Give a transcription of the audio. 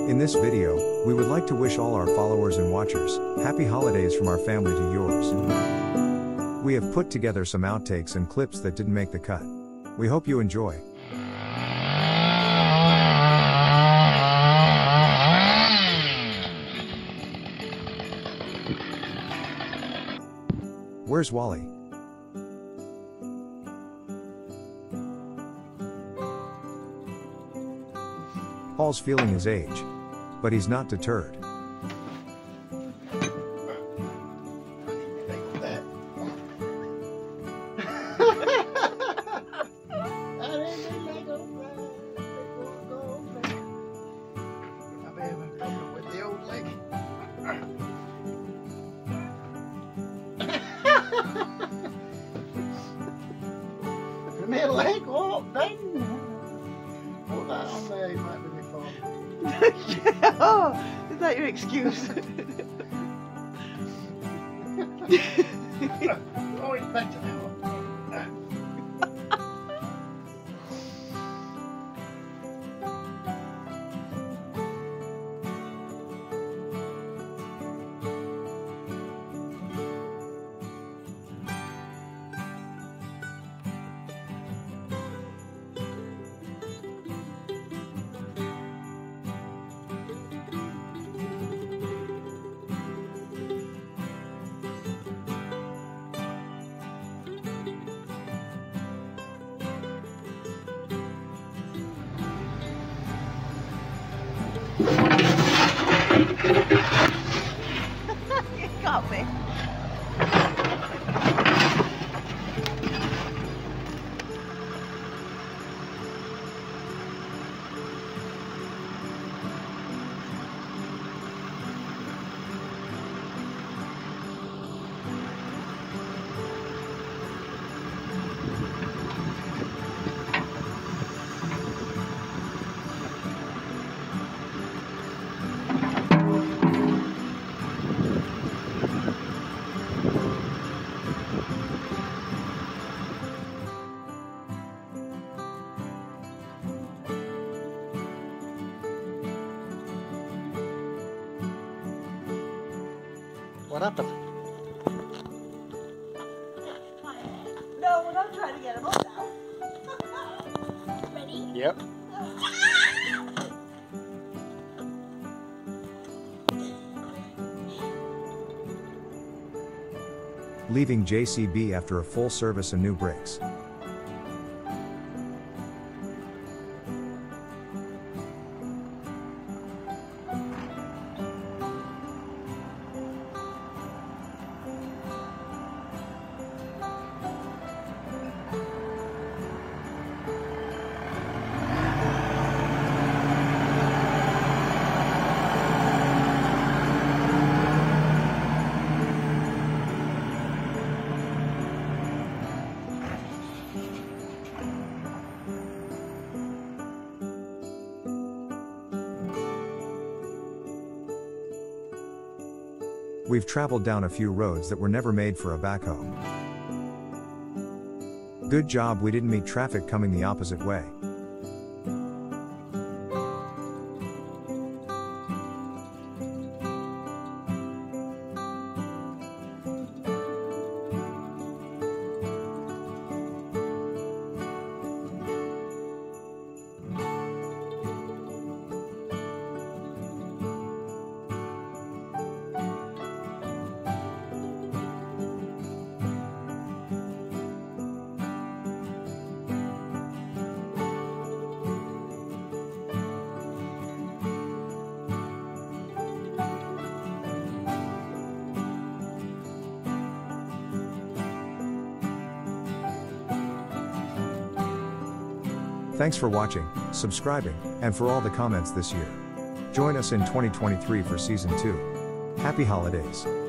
In this video, we would like to wish all our followers and watchers happy holidays from our family to yours. We have put together some outtakes and clips that didn't make the cut. We hope you enjoy. Where's Wally? Paul's feeling his age, but he's not deterred. Leg up, dang. Hold that on there, you might be my phone. Oh, is that your excuse? Oh, it's better now. You got me. What happened? No, we're not trying to get him up now. Ready? Yep. Leaving JCB after a full service and new brakes. We've traveled down a few roads that were never made for a backhoe. Good job we didn't meet traffic coming the opposite way. Thanks for watching, subscribing, and for all the comments this year. Join us in 2023 for Season 2. Happy holidays.